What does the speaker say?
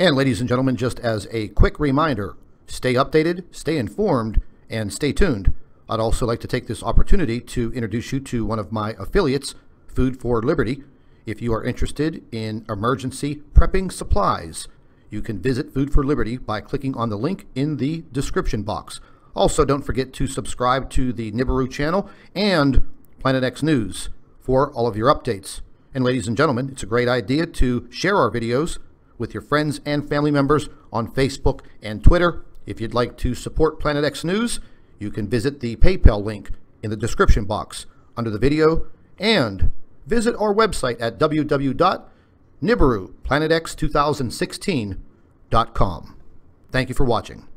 And ladies and gentlemen, just as a quick reminder, stay updated, stay informed, and stay tuned. I'd also like to take this opportunity to introduce you to one of my affiliates, Food for Liberty. If you are interested in emergency prepping supplies, you can visit Food for Liberty by clicking on the link in the description box. Also, don't forget to subscribe to the Nibiru channel and Planet X News for all of your updates. And ladies and gentlemen, it's a great idea to share our videos with your friends and family members on Facebook and Twitter. If you'd like to support Planet X News, you can visit the PayPal link in the description box under the video and visit our website at www.nibiruplanetex2016.com. Thank you for watching.